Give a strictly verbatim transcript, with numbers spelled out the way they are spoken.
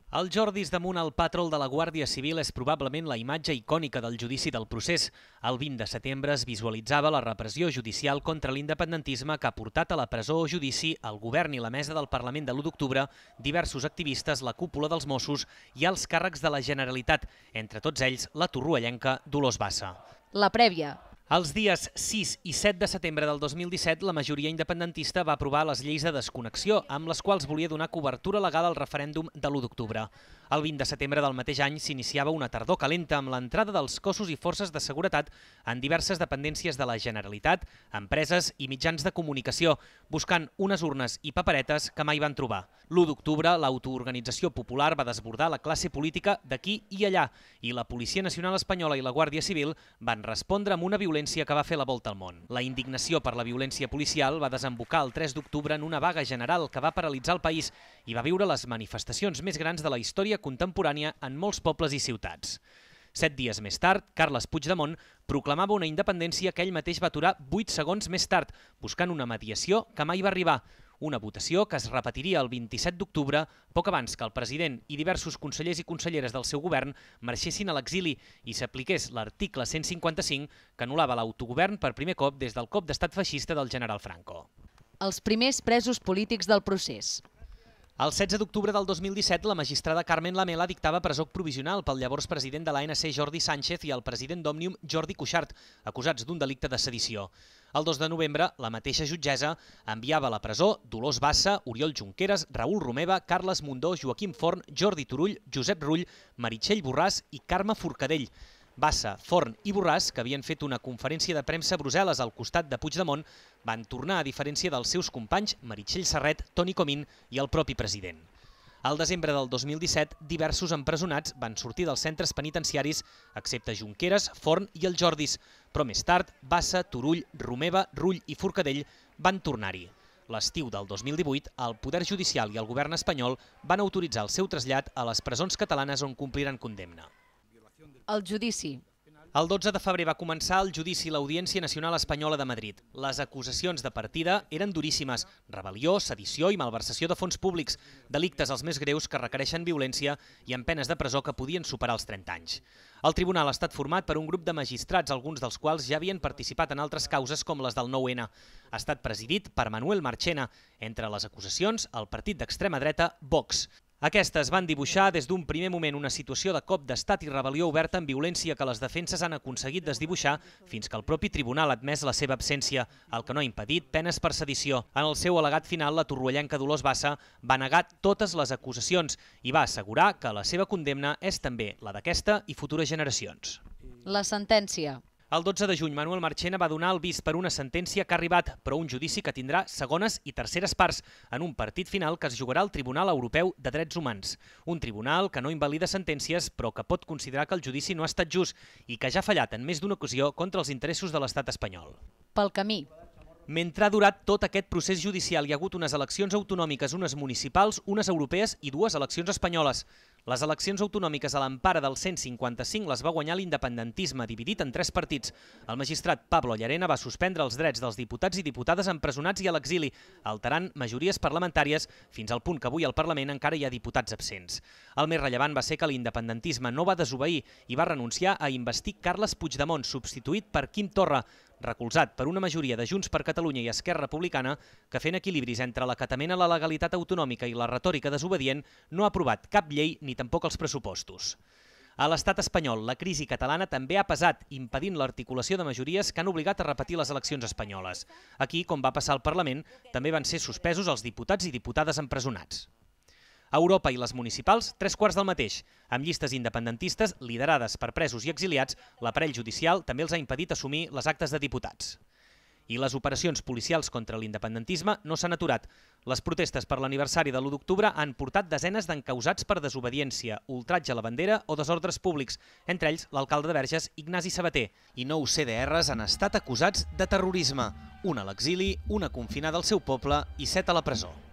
El Jordis damunt el patrol de la Guàrdia Civil és probablement la imatge icònica del judici del procés. El vint de setembre es visualitzava la repressió judicial contra l'independentisme que ha portat a la presó o judici el govern i la mesa del Parlament de l'u d'octubre, diversos activistes, la cúpula dels Mossos i els càrrecs de la Generalitat, entre tots ells la torroellenca Dolors Bassa. La prèvia. Els dies sis i set de setembre del dos mil disset, la majoria independentista va aprovar les lleis de desconnexió, amb les quals volia donar cobertura legal al referèndum de l'u d'octubre. El vint de setembre del mateix any s'iniciava una tardor calenta amb l'entrada dels cossos i forces de seguretat en diverses dependències de la Generalitat, empreses i mitjans de comunicació, buscant unes urnes i paperetes que mai van trobar. L'u d'octubre, l'autoorganització popular va desbordar la classe política d'aquí i allà, i la Policia Nacional Espanyola i la Guàrdia Civil van respondre amb una violència que va fer la volta al món. La indignació per la violència policial va desembocar el tres d'octubre en una vaga general que va paralitzar el país i va viure les manifestacions més grans de la història contemporània en molts pobles i ciutats. Set dies més tard, Carles Puigdemont proclamava una independència que ell mateix va aturar vuit segons més tard, buscant una mediació que mai va arribar. Una votació que es repetiria el vint-i-set d'octubre, poc abans que el president i diversos consellers i conselleres del seu govern marxessin a l'exili i s'apliqués l'article cent cinquanta-cinc que anul·lava l'autogovern per primer cop des del cop d'estat feixista del general Franco. Els primers presos polítics del procés. El setze d'octubre del dos mil disset, la magistrada Carmen Lamela dictava presó provisional pel llavors president de l'A N C Jordi Sánchez i el president d'Òmnium Jordi Cuixart, acusats d'un delicte de sedició. El dos de novembre, la mateixa jutgessa enviava a la presó Dolors Bassa, Oriol Junqueras, Raül Romeva, Carles Mundó, Joaquim Forn, Jordi Turull, Josep Rull, Meritxell Borràs i Carme Forcadell. Bassa, Forn i Borràs, que havien fet una conferència de premsa a Brussel·les al costat de Puigdemont, van tornar a diferència dels seus companys Meritxell Serret, Toni Comín i el propi president. Al desembre del dos mil disset, diversos empresonats van sortir dels centres penitenciaris, excepte Junqueras, Forn i el Jordis, però més tard, Bassa, Turull, Romeva, Rull i Forcadell van tornar-hi. L'estiu del dos mil divuit, el Poder Judicial i el govern espanyol van autoritzar el seu trasllat a les presons catalanes on compliran condemna. El judici. El dotze de febrer va començar el judici a l'Audiència Nacional Espanyola de Madrid. Les acusacions de partida eren duríssimes: rebel·lió, sedició i malversació de fons públics, delictes els més greus que requereixen violència i amb penes de presó que podien superar els trenta anys. El tribunal ha estat format per un grup de magistrats, alguns dels quals ja havien participat en altres causes com les del nou ene. Ha estat presidit per Manuel Marchena. Entre les acusacions, el partit d'extrema dreta Vox. Aquestes van dibuixar des d'un primer moment una situació de cop d'estat i rebel·lió oberta amb violència que les defenses han aconseguit desdibuixar fins que el propi tribunal ha admès la seva absència, el que no ha impedit penes per sedició. En el seu al·legat final, la torroellenca Dolors Bassa va negar totes les acusacions i va assegurar que la seva condemna és també la d'aquesta i futures generacions. La sentència. El dotze de juny, Manuel Marchena va donar el vist per una sentència que ha arribat, però un judici que tindrà segones i terceres parts en un partit final que es jugarà al Tribunal Europeu de Drets Humans. Un tribunal que no invalida sentències, però que pot considerar que el judici no ha estat just i que ja ha fallat en més d'una ocasió contra els interessos de l'estat espanyol. Pel camí. Mentre ha durat tot aquest procés judicial, hi ha hagut unes eleccions autonòmiques, unes municipals, unes europees i dues eleccions espanyoles. Les eleccions autonòmiques a l'empara del cent cinquanta-cinc les va guanyar l'independentisme, dividit en tres partits. El magistrat Pablo Llarena va suspendre els drets dels diputats i diputades empresonats i a l'exili, alterant majories parlamentàries fins al punt que avui al Parlament encara hi ha diputats absents. El més rellevant va ser que l'independentisme no va desobeir i va renunciar a investir Carles Puigdemont, substituït per Quim Torra, recolzat per una majoria de Junts per Catalunya i Esquerra Republicana que, fent equilibris entre l'acatament a la legalitat autonòmica i la retòrica desobedient, no ha aprovat cap llei ni tampoc els pressupostos. A l'estat espanyol, la crisi catalana també ha pesat, impedint l'articulació de majories que han obligat a repetir les eleccions espanyoles. Aquí, com va passar al Parlament, també van ser suspesos els diputats i diputades empresonats. A Europa i les municipals, tres quarts del mateix. Amb llistes independentistes liderades per presos i exiliats, l'aparell judicial també els ha impedit assumir les actes de diputats. I les operacions policials contra l'independentisme no s'han aturat. Les protestes per l'aniversari de l'u d'octubre han portat desenes d'encausats per desobediència, ultratge a la bandera o desordres públics, entre ells l'alcalde de Verges, Ignasi Sabater. I nou ce de erres han estat acusats de terrorisme, un a l'exili, una confinada al seu poble i set a la presó.